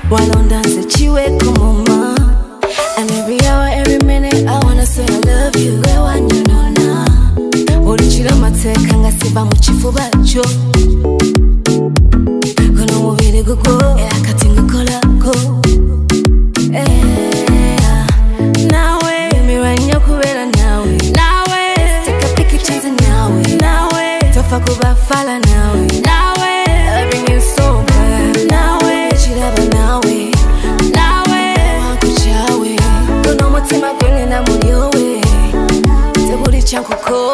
while on dance chiwe kumoma. And every hour, every minute, I wanna say I love you. Where one you know now. Orichira mateka ngasiba mu kifuba cyo. Kono mubiri guko era kati ngukola ko. Nawe miranya kubera nawe. Nawe take a pictures nawe. Nawe tofa kuba fala nawe. Nawe loving you so bad. Nawe chiraba nawe. Nawe wakuchawe. Kono mutima gwenye na muliowe. Tebuli chankuko.